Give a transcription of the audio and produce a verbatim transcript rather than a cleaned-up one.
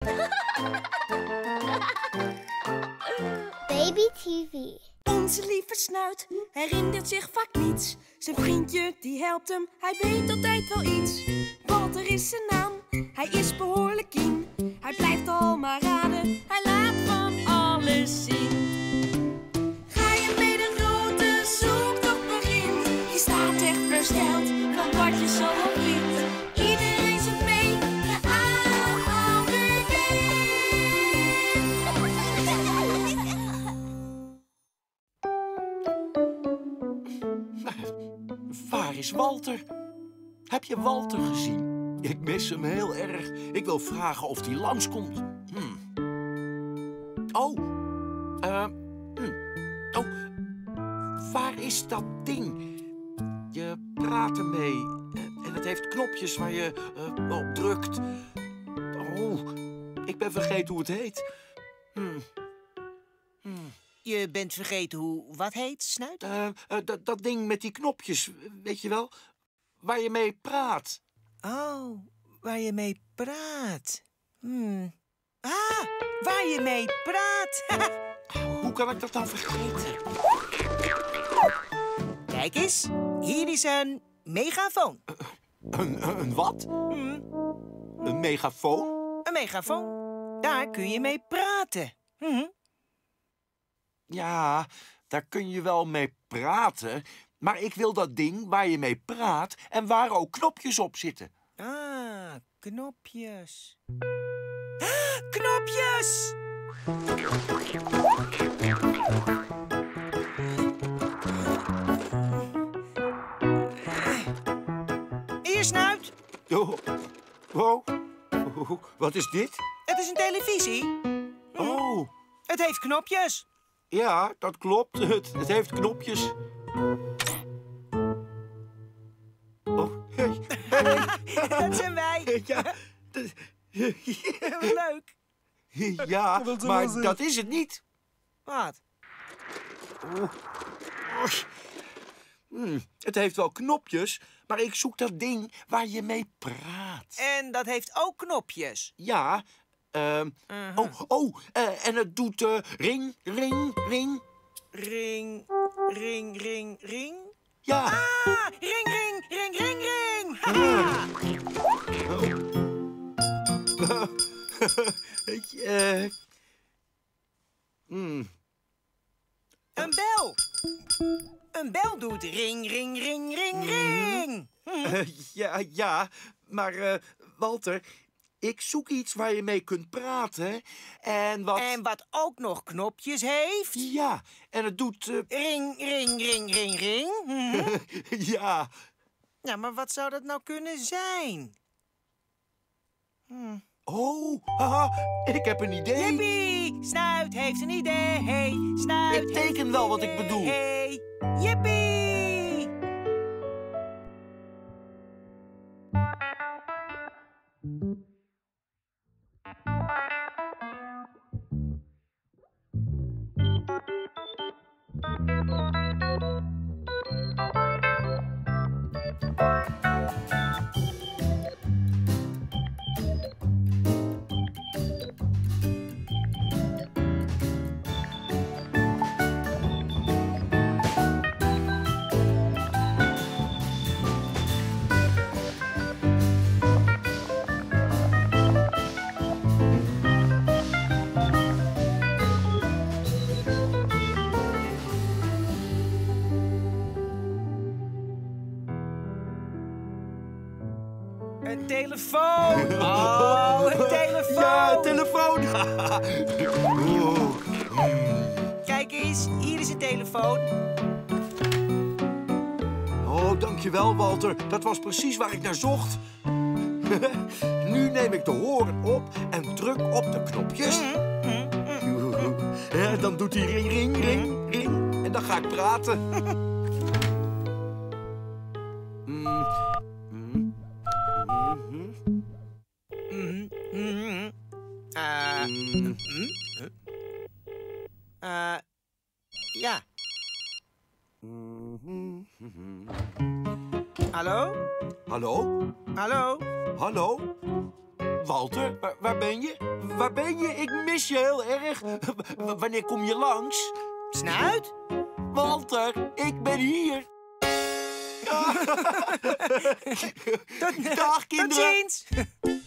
Baby T V. Onze lieve Snuit herinnert zich vaak niets. Zijn vriendje die helpt hem, hij weet altijd wel iets. Walter is zijn naam, hij is behoorlijk kien. Hij blijft al maar raden, hij laat van alles zien. Ga je met een grote zoektocht begint, je staat echt versteld van wat je zo vindt. Iedereen zoekt mee, de A O B. Waar is Walter? Heb je Walter gezien? Ik mis hem heel erg. Ik wil vragen of hij langskomt. Hmm. Oh. Uh, hmm. Oh. Waar is dat ding? Je praat ermee. En het heeft knopjes waar je uh, op drukt. Oh. Ik ben vergeten hoe het heet. Hmm. Hmm. Je bent vergeten hoe wat heet, Snuit? Uh, uh, dat, dat ding met die knopjes, weet je wel? Waar je mee praat. Oh, waar je mee praat. Hmm. Ah, waar je mee praat. Hoe kan ik dat dan vergeten? Kijk eens, hier is een megafoon. Uh, een, een, een wat? Hmm. Een megafoon? Een megafoon. Daar kun je mee praten. Hmm. Ja, daar kun je wel mee praten. Maar ik wil dat ding waar je mee praat en waar ook knopjes op zitten. Ah, knopjes. Ah, knopjes! Hier, Snuit. Oh, wow. Oh, wat is dit? Het is een televisie. Oh. Het heeft knopjes. Ja, dat klopt. Het, het heeft knopjes. Oh, hey. Hey. Dat zijn wij. Ja. Leuk. Ja, maar dat is het niet. Wat? Oh. Hmm, het heeft wel knopjes, maar ik zoek dat ding waar je mee praat. En dat heeft ook knopjes. Ja. Uh, uh-huh. Oh, oh uh, en het doet uh, ring, ring, ring. Ring, ring, ring, ring. Ja. Ah, ring, ring, ring, ring, ring. Haha. Oh. uh. mm. Een bel. Een bel doet ring, ring, ring, ring, ring. Uh, ja, ja, maar uh, Walter, ik zoek iets waar je mee kunt praten en wat... En wat ook nog knopjes heeft? Ja, en het doet... Uh... Ring, ring, ring, ring, ring. Hm? Ja. Ja, maar wat zou dat nou kunnen zijn? Hm. Oh, haha, ik heb een idee. Jippie, Snuit heeft een idee. Snuit ik teken wel wat ik bedoel. Hey, jippie! Een telefoon! Oh, een telefoon! Ja, een telefoon! Kijk eens, hier is een telefoon. Oh, dankjewel, Walter. Dat was precies waar ik naar zocht. Nu neem ik de hoorn op en druk op de knopjes. Ja, dan doet hij ring, ring, ring, ring. En dan ga ik praten. mm. Uh, mm. uh, ja. Hallo? Hallo? Hallo? Hallo? Walter, waar, waar ben je? Waar ben je? Ik mis je heel erg. W- wanneer kom je langs? Snuit? Walter, ik ben hier. Tot, Dag, tot kinderen. ziens!